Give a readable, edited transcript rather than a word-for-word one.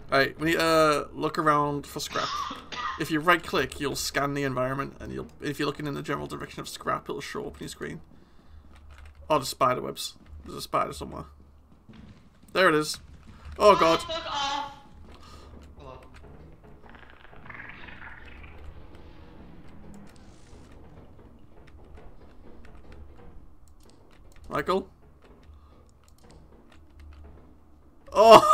Right, we need to look around for scrap. If you right click, you'll scan the environment, and if you're looking in the general direction of scrap, it'll show up on your screen. Oh, the spider webs. There's a spider somewhere. There it is. Oh god. Fuck off. Hello. Michael? Oh!